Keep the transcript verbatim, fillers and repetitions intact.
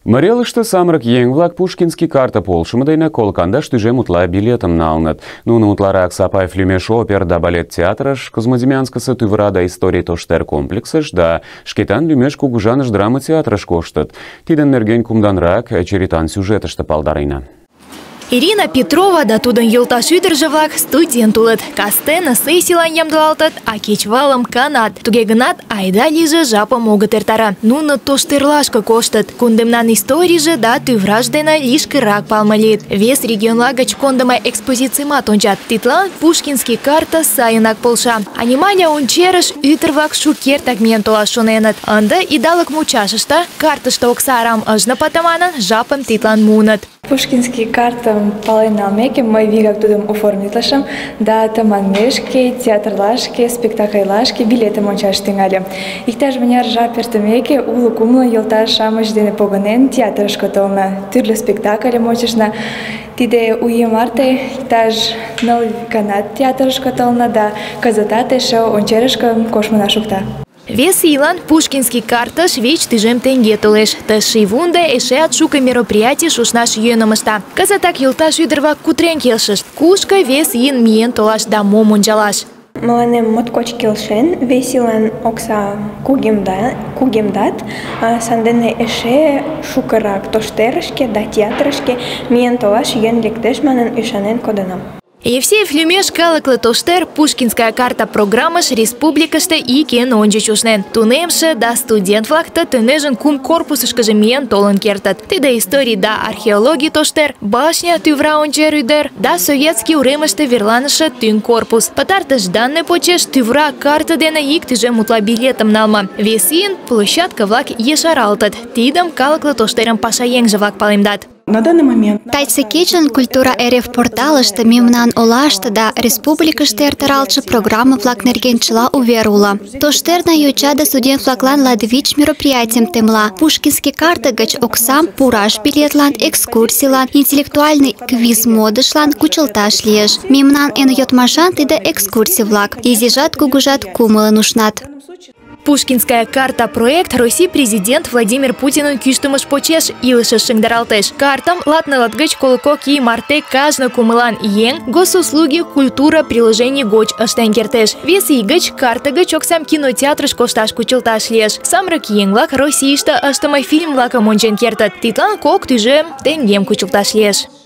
Марелышты самрак ең-влак Пушкинский карта полшымыдайна колкандаш тüжем утла билетым налнат. Нуны утларак Сапаев люмеш опер да балет театрыш, Козмодемьянскысы тывырада истории тоштер комплексыш да шкетан люмеш кугужаныш драма театрыш коштат. Тиден нерген кумданрак черитан сюжетышты палдарайна. Ирина Петрова да тудын йолташ ӱдыржӧ-влак студент улыт. Кастене сессийлан ямдылалтыт, а кечывалым канат. Туге гынат айда лийже жапым огыт эртара. Нуно тоштерлашке коштыт. Кундемнан историйже да тӱвраш дене лишкырак палме лийыт. Вес регионла гыч кондымо экспозицийымат ончат. Тидлан Пушкинский карта сайынак полша. Анималия ончерыш ӱдыр-влак шукертак миен толаш шоненыт. Ынде идалык мучашыште картыште окса арам ыжне пыте манын, жапым тидлан муыныт. Пушкинский картам пален налмеке, мый вигак тудым оформитлышым, да тыманмешке, театрлашке, спектакльлашке билетым ончаш тӱҥальым. Иктаж мыняр жап эртымеке, уло кумло йолташ-шамыч дене погынен театрышке толна. Тӱрлӧ спектакльым ончышна. Тиде у ий марте иктаж ныл ганат театрышке толна, да кызытат эше ончерышке коштмына шукта. Вес ийлан Пушкинский картыш вич тӱжем теҥге толеш. Ты шийвунде эшеат шуко мероприятий шушнаш йӧным ышта. Кызытак йолташ ӱдыр-влак кутырен келшышт, кушко вес ийын миен толаш да мом ончалаш. Мыланем моткоч келшен, вес ийлан окса кугемдат, сандене эше шукырак тоштерышке да театрышке миен толаш йӧн лектеш манын ӱшанен кодынам. Евсеев лӱмеш калыкле тоштер Пушкинская карта программыш республикыште ик эн ончыч ушнен. Тунемше да студент-влак ты тынежын кум корпусышкыже миен толын кертыт. Тиде историй да археологий тоштер, башня тӱвра ончер ӱдыр да советский уремыште верланыше тӱҥ корпус. Пытартыш данный почеш тӱвра карта дене ик тӱжем утла билетым налме. Вес ийын площадка-влак ешаралтыт. Тидым калыкле тоштерын пашаеҥже-влак палемдат. На данный момент Тайцы кечын культура РФ порталыште мемнан олаште да республикыште эртаралтше программа-влак нерген чыла увер уло. Тоштерна йоча да студент-влаклан латвич мероприятием темла. Пушкинский карта гыч оксам пураш билетлан, экскурсийлан, интеллектуальный квиз модышлан кучылташ лиеш. Мемнан эн йодмашан тиде экскурсий-влак. Изижат кугужат кумылын ушнат. Пушкинская карта проект Россий президент Владимир Путинын кӱштымыж почеш илышыш шыҥдаралтеш. Картам латнылыт гыч коло кок ий марте кажне кумылан еҥ госуслуги культура приложений гоч ыштен кертеш. Вес ий гыч карта гыч оксам кинотеатрыш кошташ кучылташ лиеш. Самырык еҥ-влак Российыште ыштыме фильм-влакым ончен кертыт. Тидлан кок тӱжем теҥгем кучылташ лиеш.